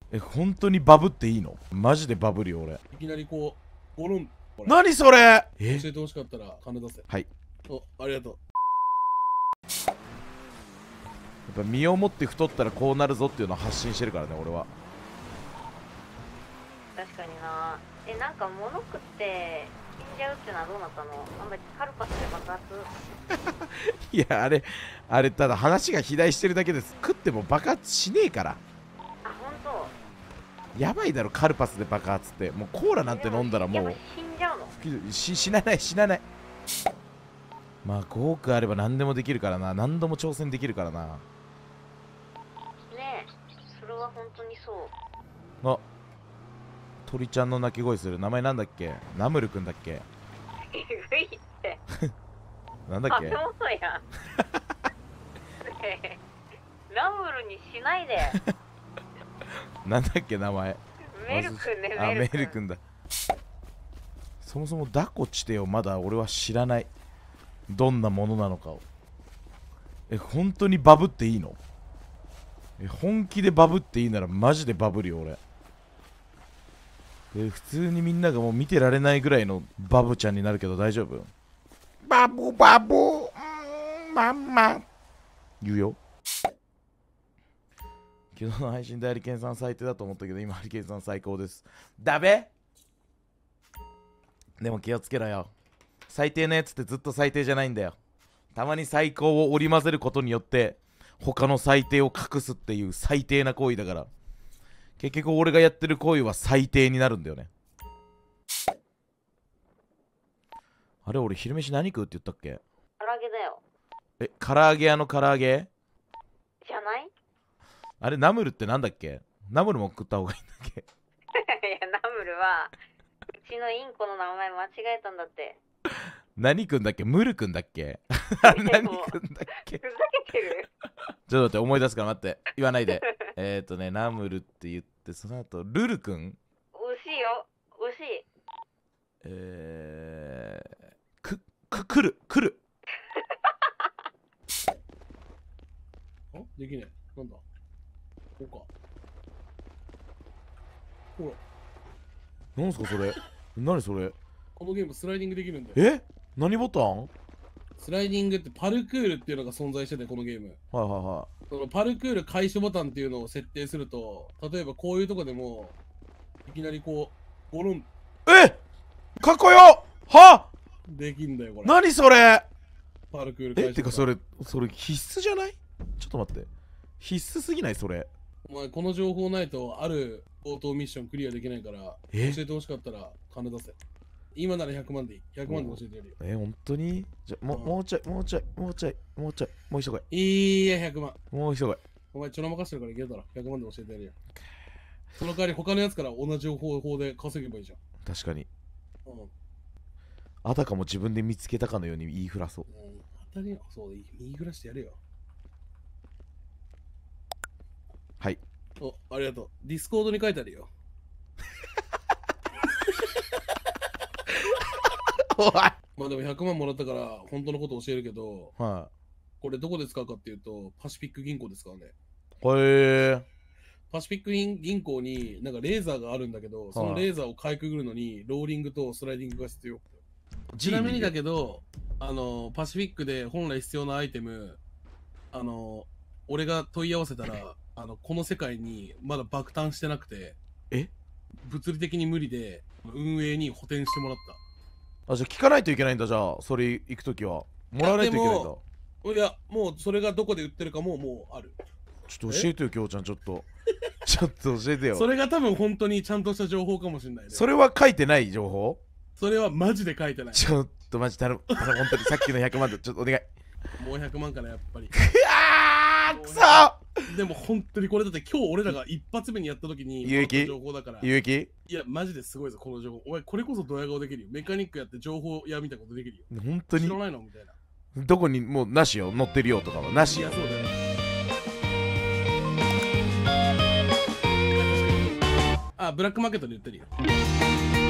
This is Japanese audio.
本当にバブっていいの？マジでバブるよ俺。 いきなりこう、ゴロン。 何それ？ 教えてほしかったら金出せ。 はい。 お、ありがとう。 やっぱ身をもって太ったらこうなるぞっていうのを発信してるからね俺は。 確かにな。なんか物食って死んじゃうってのはどうなったの？あんまりカルパスで爆発。 いやあれただ話が肥大してるだけです。食っても爆発しねえから。 あ、ほんと？ やばいだろカルパスで爆発って。もうコーラなんて飲んだらもう死んじゃうの？ 死なない。まあ5億あれば何でもできるからな。何度も挑戦できるからな。 ねえ、それは本当にそう。 あ、鳥ちゃんの鳴き声する。名前なんだっけ？ナムルくんだっけ？ えぐいってなんだっけ？ 食べ物やんナムルにしないでなんだっけ名前。 メルくんね。 あ、メルくんだ。そもそも抱っこしてよ。まだ俺は知らない。どんなものなのかを。本当にバブっていいの？本気でバブっていいならマジでバブるよ俺。普通にみんながもう見てられないぐらいのバブちゃんになるけど大丈夫？バブバブまんまん言うよ。昨日の配信でハリケーンさん最低だと思ったけど今ハリケーンさん最高です。だべ？でも気をつけろよ。最低なやつってずっと最低じゃないんだよ。たまに最高を織り交ぜることによって他の最低を隠すっていう最低な行為だから、結局俺がやってる行為は最低になるんだよね。あれ俺昼飯何食うって言ったっけ？ 唐揚げだよ。 唐揚げ屋の唐揚げじゃない？ あれナムルってなんだっけ？ナムルも食った方がいいんだっけ？ いや、ナムルはうちのインコの名前間違えたんだって。 何くんだっけ？ムルくんだっけ？何くんだっけ？ ふざけてる？ ちょっと待って思い出すから待って。言わないで。ナムルって言ってその後ルルくん？ 惜しいよ。惜しい。 来るあ、できねえ。なんだこうか。ほら。 なんすかそれ？何それ？ このゲームスライディングできるんだよ。 何ボタン？ スライディングってパルクールっていうのが存在してて、このゲーム。そのパルクール開始ボタンっていうのを設定すると、例えばこういうとこでもいきなりこうゴロン。 かっこよはできんだよこれ。 何それ？ パルクール開始ボタン。 てかそれ必須じゃない？ちょっと待って。必須すぎないそれ？ お前この情報ないとある応答ミッションクリアできないから、教えてほしかったら金出せ。今なら100万でいい。100万で教えてやるよ。 本当に？じゃもうちょいもう一声。 いいや、100万。 もう一声。 お前ちょろまかしてるからいけるだろ。100万で教えてやるよ。その代わり他のやつから同じ方法で稼げばいいじゃん。 確かに。あたかも自分で見つけたかのように言いふらそう。 当たりよ。そう、言いふらしてやるよ。 はい。 お、ありがとう。ディスコードに書いてあるよ。まあでも100万もらったから本当のこと教えるけど、これどこで使うかっていうとパシフィック銀行ですからね。パシフィック銀行になんかレーザーがあるんだけど、そのレーザーをかいくぐるのにローリングとスライディングが必要。ちなみにだけど、パシフィックで本来必要なアイテム、俺が問い合わせたら、この世界にまだ爆誕してなくて、物理的に無理で運営に補填してもらった。 じゃあ聞かないといけないんだ。じゃあそれ行くときはもらわないといけないんだ。 いや、もうそれがどこで売ってるかももうある。 ちょっと教えてよ、きょうちゃん。ちょっと教えてよ。 それが多分本当にちゃんとした情報かもしれないね。 それは書いてない情報？ それはマジで書いてない。 ちょっとマジ頼む。本当にさっきの100万でちょっとお願い。 もう100万からやっぱり。 くそでも本当にこれだって今日俺らが一発目にやった時に有益情報だから。 有益？ いやマジですごいぞこの情報。お前これこそドヤ顔できるよ。メカニックやって情報やみたいなことできるよ。 本当に知らないのみたいな。 どこにもうなしよ、載ってるよとかはなしよ。 いやそうだよ。あ、ブラックマーケットで売ってるよ。